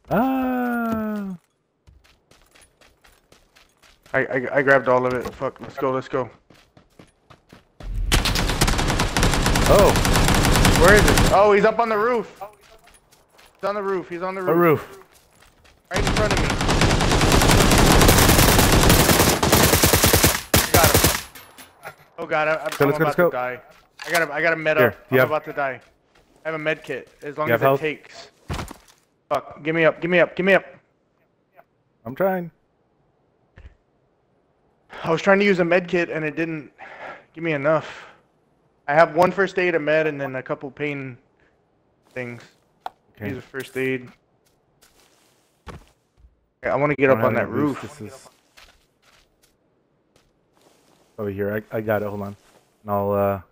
Ah. I grabbed all of it. Fuck, let's go, let's go. Oh. Where is it? Oh, he's up on the roof. He's on the roof, he's on the roof. A roof. Right in front of me. I got him. Oh god, I'm about to die. I got a med up. I'm about to die. I have a med kit, as long as it takes. Fuck, give me up, give me up, give me up. I'm trying. I was trying to use a med kit and it didn't give me enough. I have one first aid, a med, and then a couple pain things. Okay. Use a first aid. I want to get up on that roof. This is over here. I got it. Hold on. And I'll